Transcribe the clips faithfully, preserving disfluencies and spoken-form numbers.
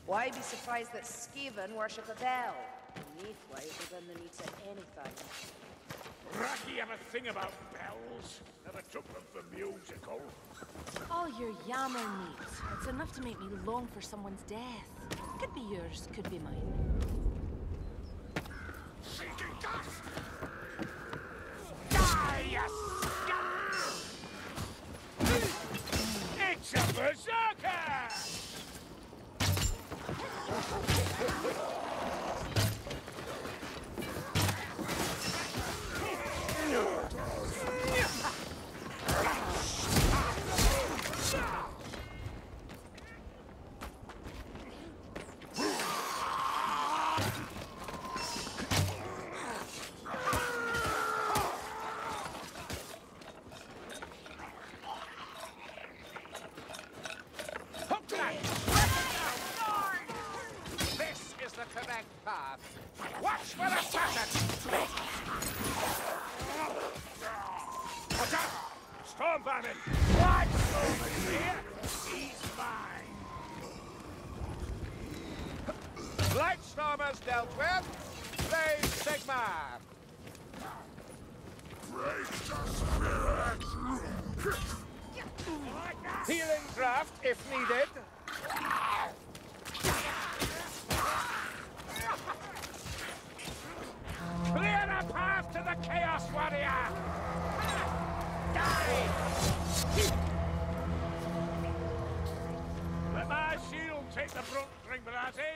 Why be surprised that Skaven worship a bell? Mayflight within the need to anything. Raki have a thing about bells. Never took them for musical. All your yammer needs. It's enough to make me long for someone's death. Could be yours, could be mine. Seeking dust! Die, you scum! It's a berserker! Watch for the assassin! Watch out! Storm Vermin! What? Over here? He's mine! Blightstormers dealt with. Blaze Sigma! Praise the spirit! Healing draft if needed. Clear the path to the Chaos Warrior! Die! Let my shield take the brunt, Ringbarati!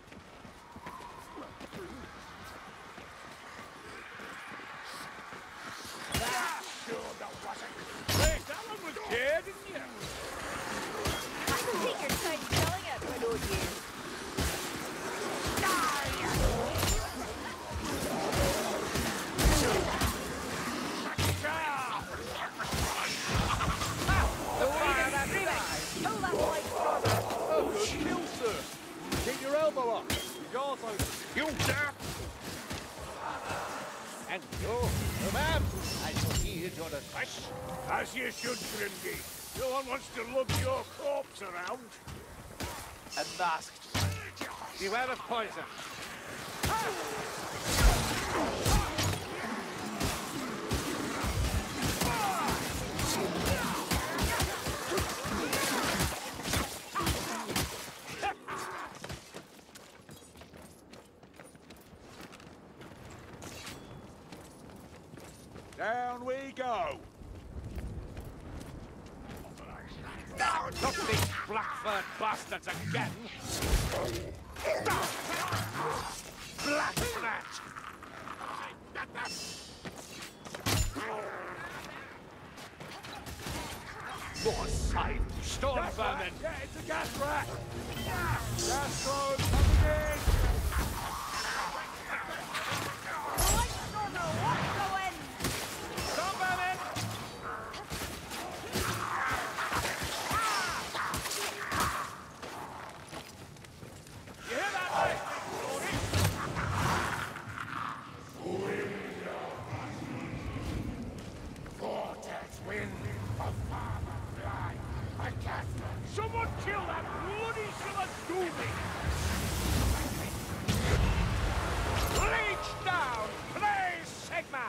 That sure that wasn't. Wait, that one was dead, didn't you? I can take your time telling it, widow dear. Keep your elbow up. Jaws open. You, sir. And you, oh, ma'am. I shall heed your advice. As you should, Grimby. No one wants to lug your corpse around. And masked. Beware of poison. Down we go! Not these black-furred bastards again! Black Snatch! More side! Storm Vermin! Yeah, it's a gas rat! Gas clone coming in! Someone kill that bloody Siladoomy! Leech down! Praise Sigma!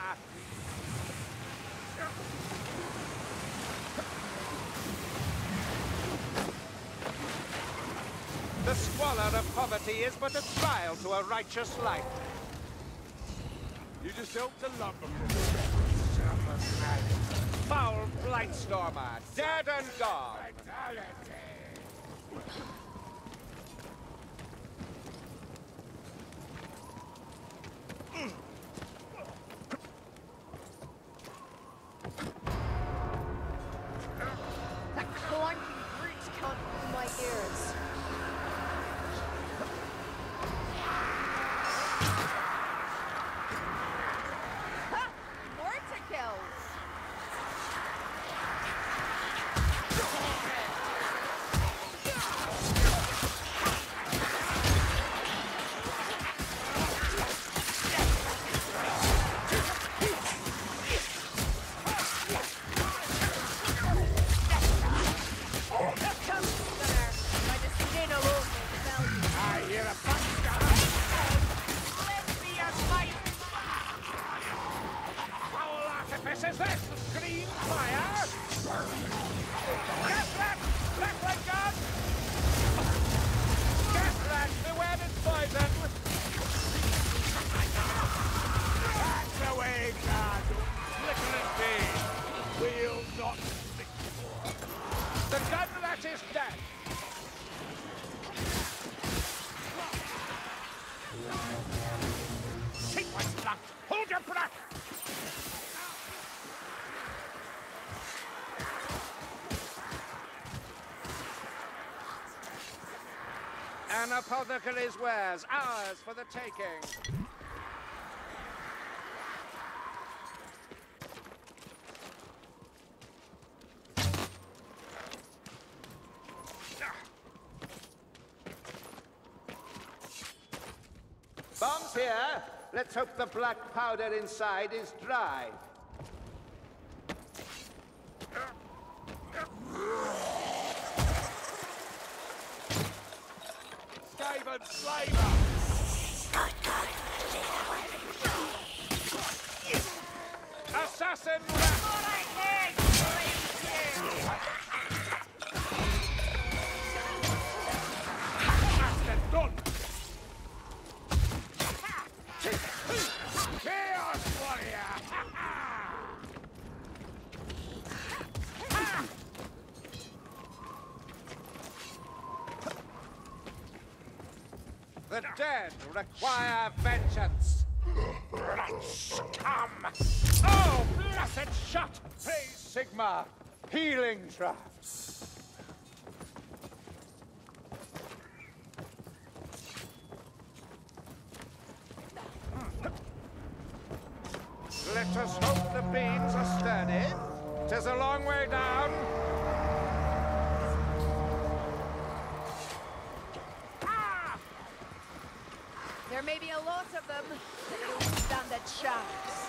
The squalor of poverty is but a trial to a righteous life. You just helped a lumber. Foul Blightstormer, dead and gone. That clunky brute can't pull my ears. Ha! Morticles! An apothecary's wares, ours for the taking. Bombs here. Let's hope the black powder inside is dry. Skaven slaver! Assassin rat! Master done! Chaos warrior! The dead require vengeance. Let's come. Oh, blessed shot! Praise Sigma. Healing drafts. Let us hope the beams are sturdy. 'Tis a long way down. There may be a lot of them, but they don't stand a chance.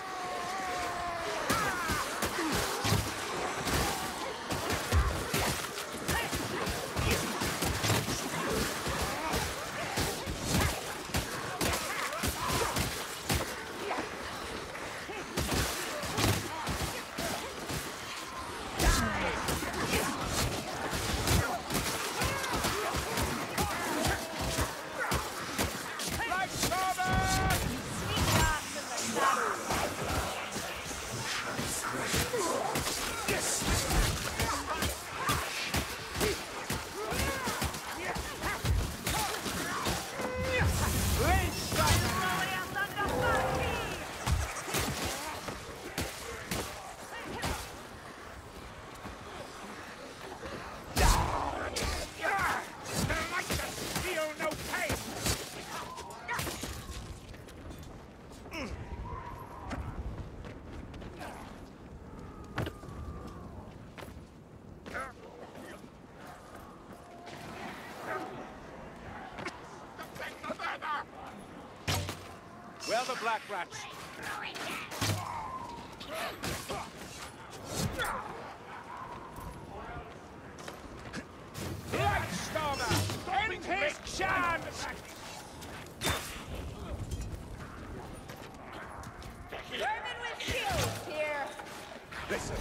Where the black rats? Lightstormer! End his chance! Vermin with shields here! Listen.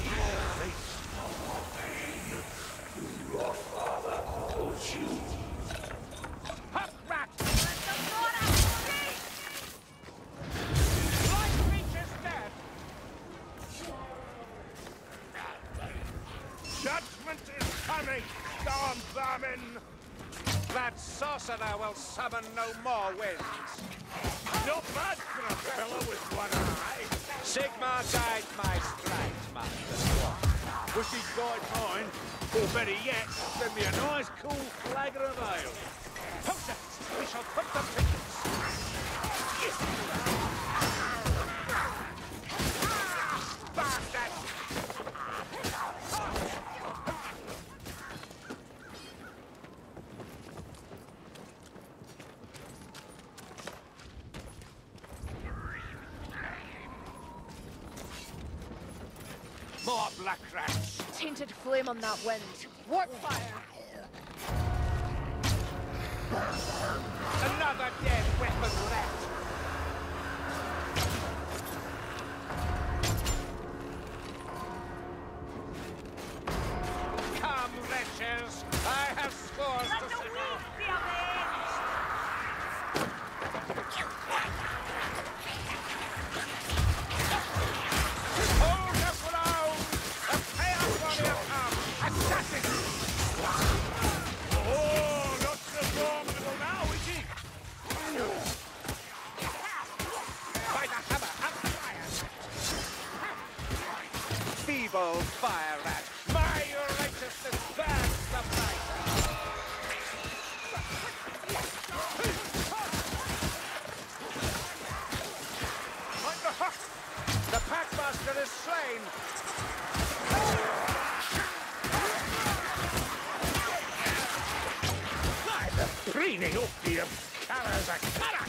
Your father told you. Hot rat! Judgment is coming, storm vermin! That sorcerer will summon no more winds. Not bad for a fellow with one eye. Sigma guide my strikes, Master. Wish he'd guide mine. Or better yet, send me a nice cool flagger of ale. Potions! We shall put them to use. Bastard! More black rats! Tainted flame on that wind. Warp fire! Another dead weapon left! Come, wretches! I have scores to settle! Hold the ground! The chaos warrior come! Assassin! Oh, not so formidable now, is he? By the hammer and the fire! Feeble fire rat! My righteousness burns the brighter! Greening up the Kara's a carrot!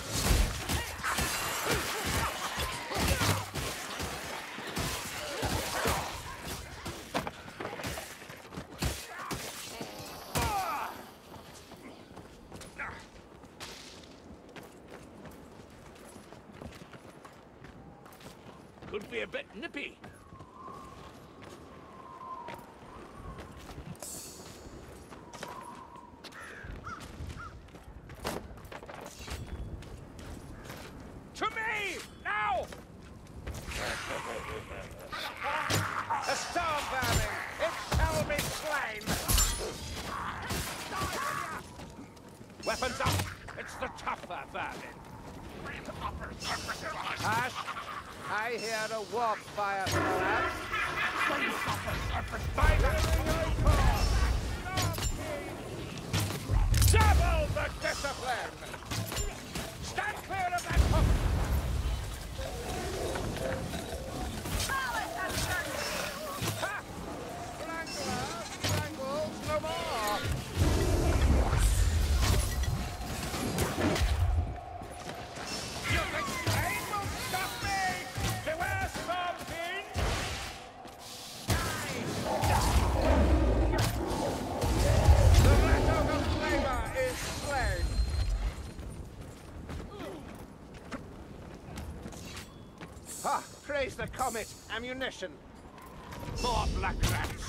Could be a bit nippy. To me! Now! A storm vermin! It shall be slain! Weapons up! It's the tougher vermin! Ash, I hear a warp fire from that. By the double the discipline! Stand clear of that hook! Ha! Strangler, strangles no more! You think pain will stop me? Beware, Storm Fiend! The leftover flavor is slain! Ah, praise the comet! Ammunition! More black rats!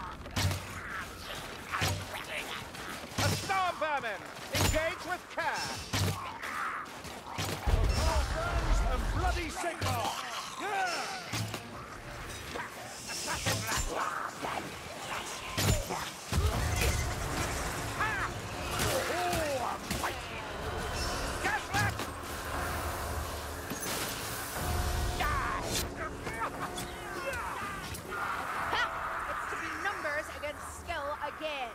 A storm vermin! Engage with care! And bloody signal! Yeah! Assassin rat! Ha! Oh, I'm fighting! Gas rat! Ha! It's to be numbers against skill again.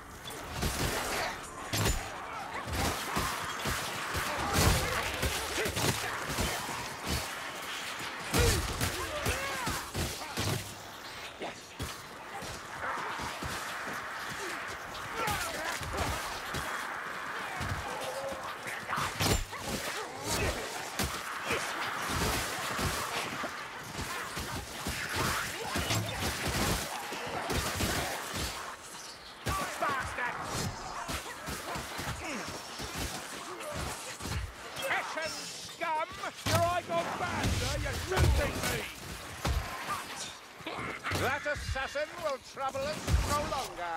That assassin will trouble us no longer.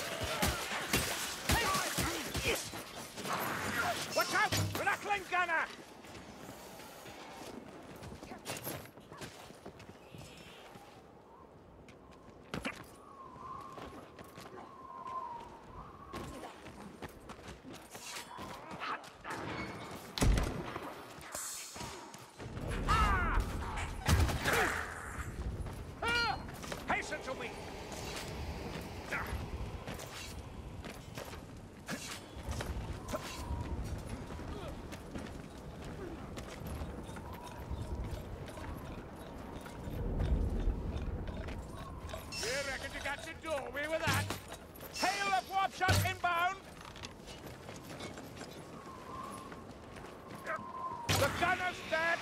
Watch out! Rattling gunner! To me. You reckon you got the doorway with that? Hail of warp shot inbound! The gunner's dead!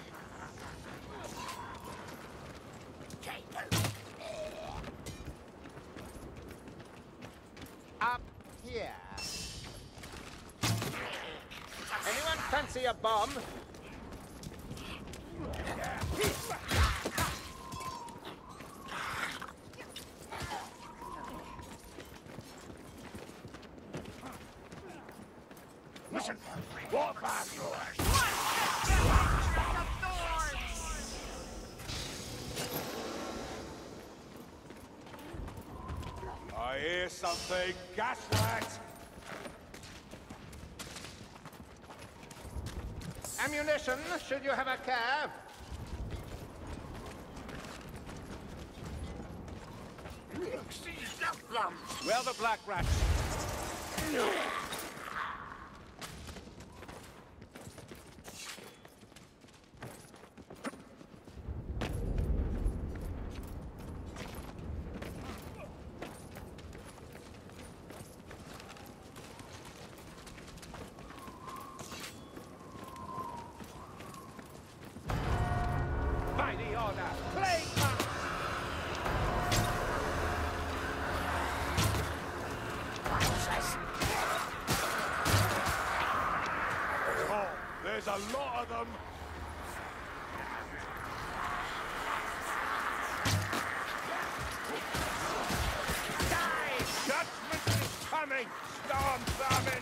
Up here. Anyone fancy a bomb? Listen, what about yours? I hear something, gaslight! Ammunition, should you have a care? Where the black rats? a lot of them. Die! Judgment is coming! Storm vermin!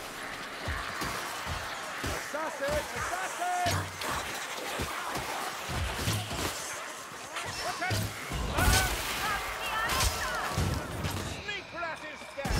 Assassin! Assassin! Look at... Sneak rat is dead!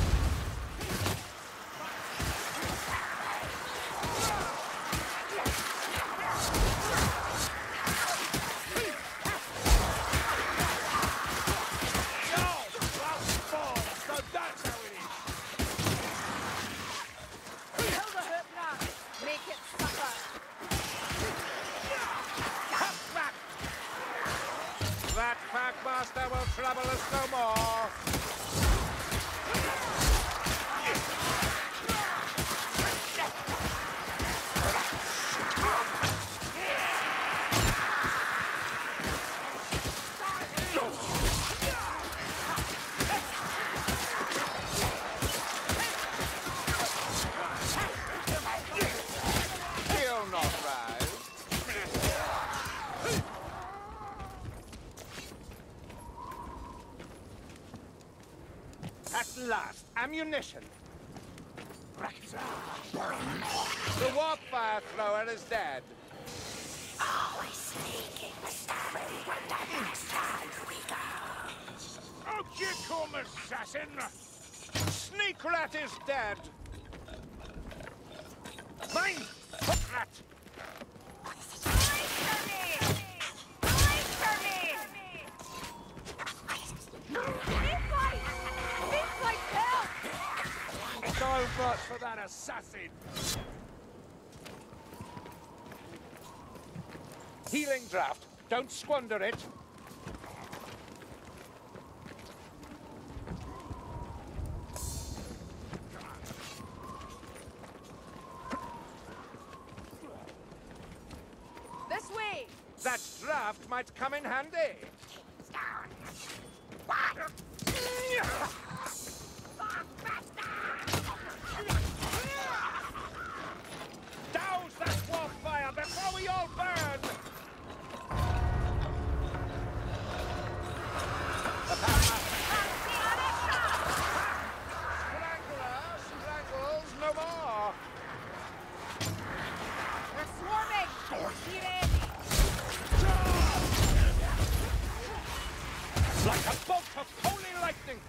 That Packmaster will trouble us no more. He'll not rise. At last, ammunition. The warp fire thrower is dead. Always sneaking, starving when the next time we go. Out you come, assassin! Sneak rat is dead. Mine! Hook rat! So much for that assassin! Healing draft. Don't squander it. This way! That draft might come in handy. Douse that warp fire before we all burn! The Strangler, strangles no more. We're swarming! Be ready! Like a bolt of holy lightning!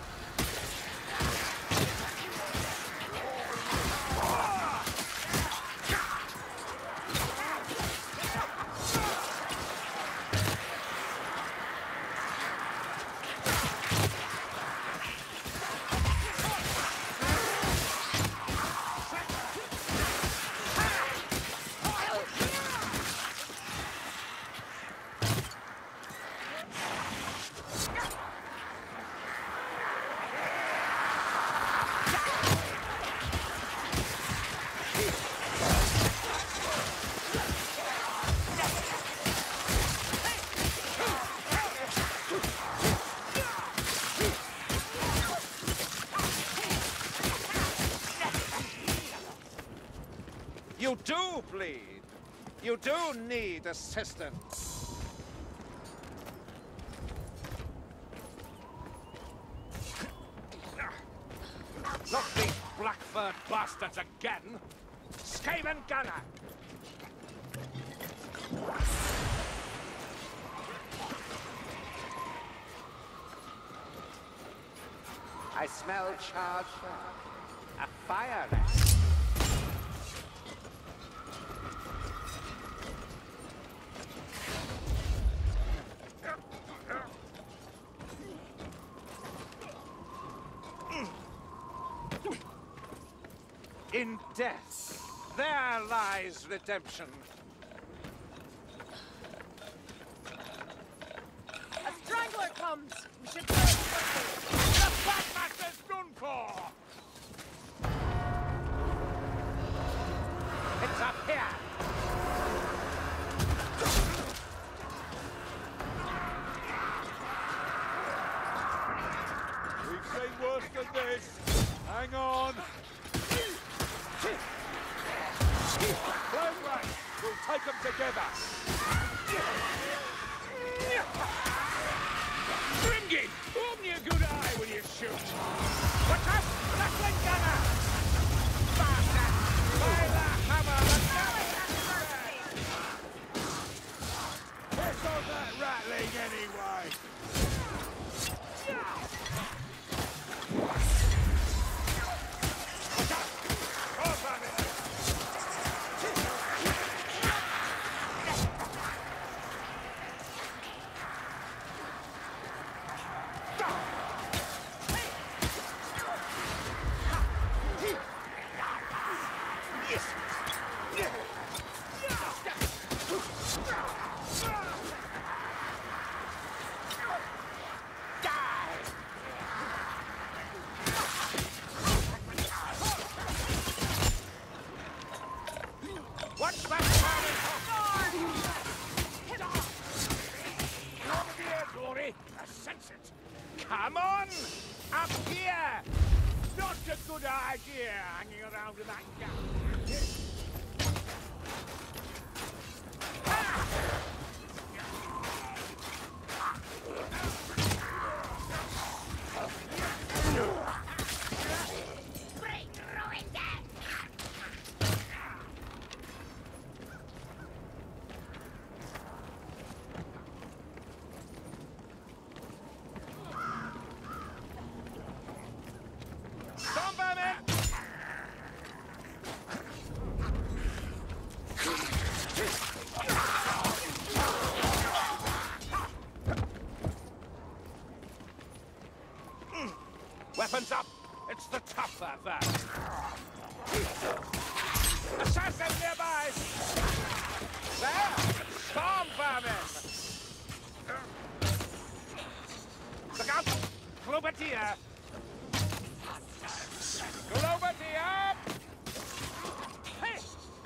You do bleed. You do need assistance. Not these black-furred bastards again! Skaven Gunner! I smell charred fur. A fire rat. In death, there lies redemption. A strangler comes! We should kill him quickly! The Packmaster's done for! It's up here! We've seen worse than this. Hang on. Close ranks. We'll take them together. Grimgin, open your good eye when you shoot. Watch out! Rattling gunner! Bastard! By the hammer! Where's all that rattling anyway? Watch out! Cross on it! Watch that cannon! Over here, Glory! I sense it! Come on! Up here! Not a good idea hanging around with that gun. Weapons up! It's the tougher that. Assassin nearby! There! Storm vermin! Look out! Globatia! Globatia! Hey!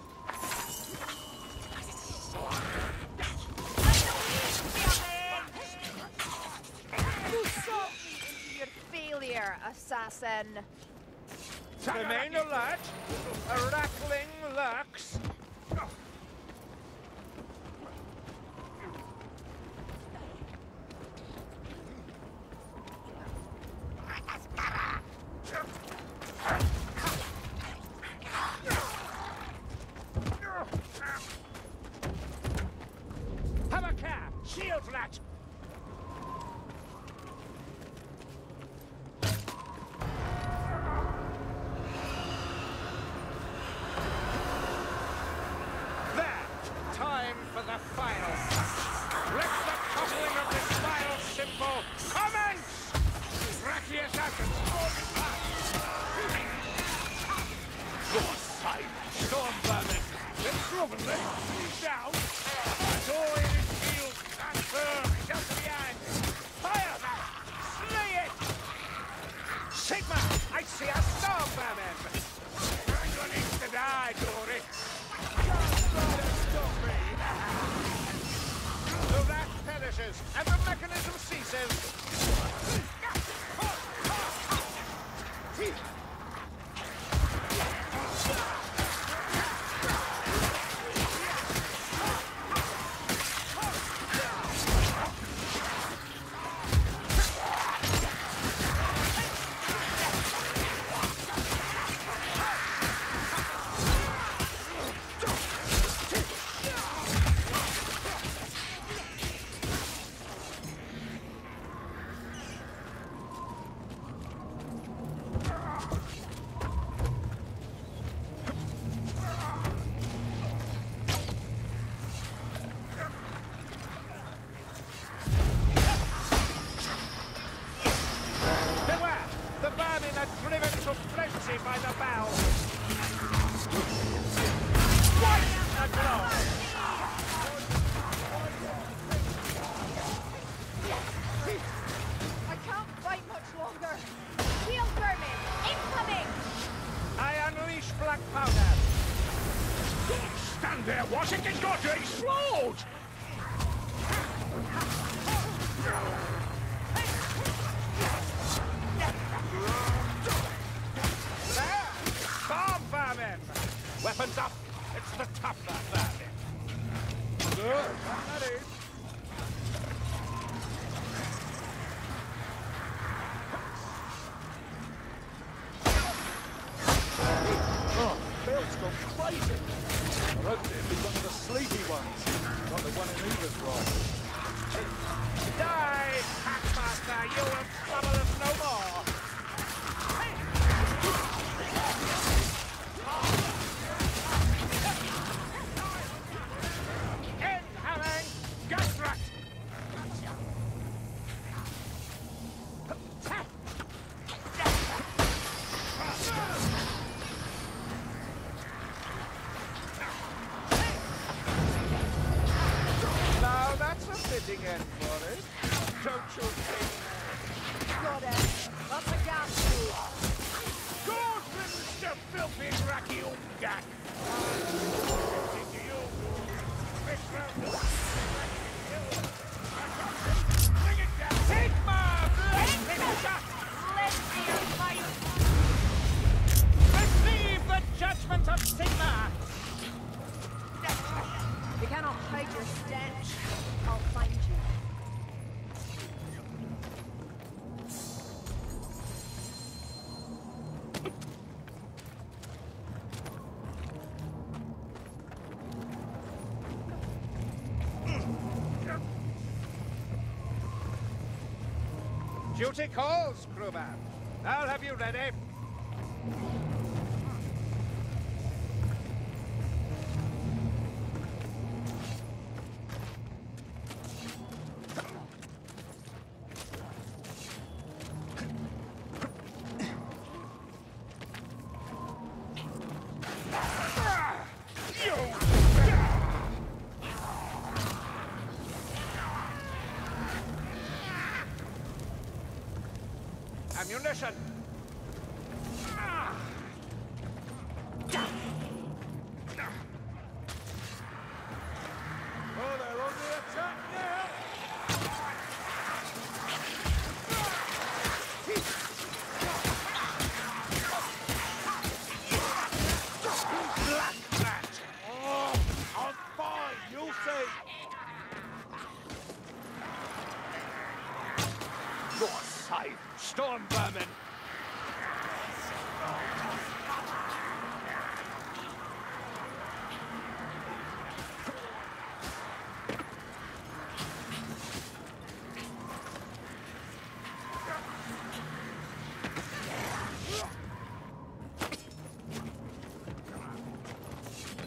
You sold me into your failure, assassin. Remain alert! A rattling lurks! Have a care! Shield flat! For the final. Let the toppling of this final symbol commence! Racky assassins! Your side! Storm vermin! Let's slovenly! Down! Door in its heels! Transfer! Just behind! Fire! Slay it! Sigma! I see a storm vermin! I'm going to die, Dory! Just try to stop me! The rat perishes, and the mechanism ceases! By the bow. What a blow! I can't fight much longer. Shield vermin, incoming! I unleash black powder. Don't stand there, Washington. Got to explode! Weapons up! It's the tough that that. Good. That is. Oh, Bill's gone crazy. I hoped it'd be one of the sleepy ones, not the one in Eva's ride. Die, Packmaster! You will trouble us no more! Incoming! Gutrat! Now that's a fitting end for it. Don't you think? Got it. That's a gas food. Good riddance to filthy racky umgat! Bring it down! Sigma! Let's see your fight! Receive the judgment of Sigma! You cannot hide your stench. I'll find you. Duty calls, crewman. I'll have you ready. Ammunition! Oh, they're on the attack now! Black rat! Oh, on fire, you'll see! You're safe, storm vermin!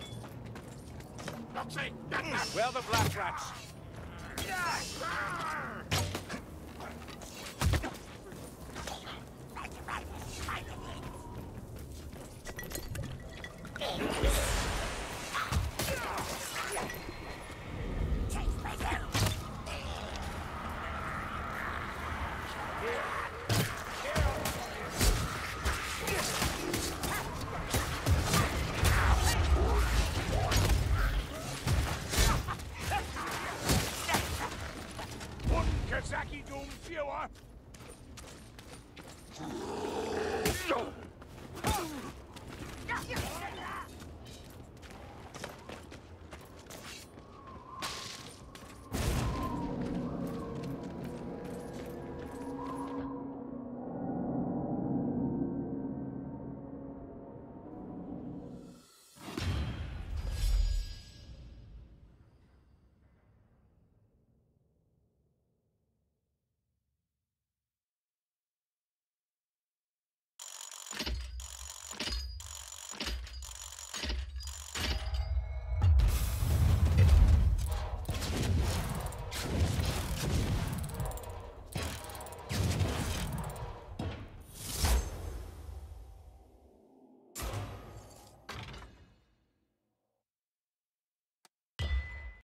We're the black rats.